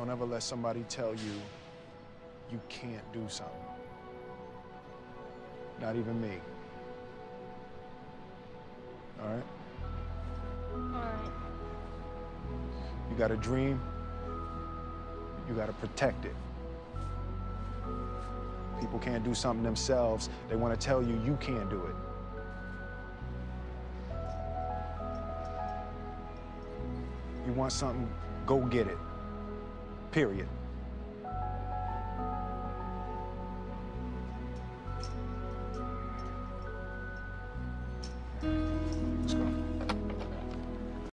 Don't ever let somebody tell you you can't do something. Not even me. All right? All right. You got a dream, you got to protect it. People can't do something themselves. They want to tell you you can't do it. You want something, go get it. Period.